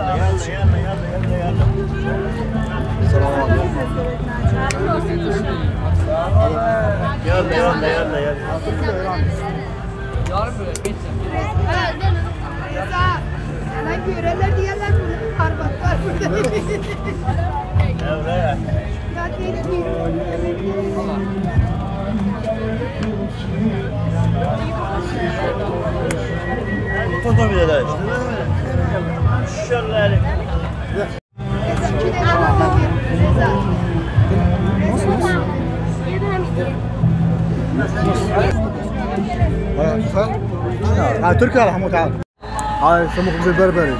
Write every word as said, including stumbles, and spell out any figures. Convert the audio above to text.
يلا يلا يلا يلا. السلام عليكم. يلا يلا يلا يلا. Sana göreler diyorlar Arbatlar burada. Evet. Tutu bir de. Şöyle. ها تركي يا محمود تعال. هاي يسموه خبز البربري.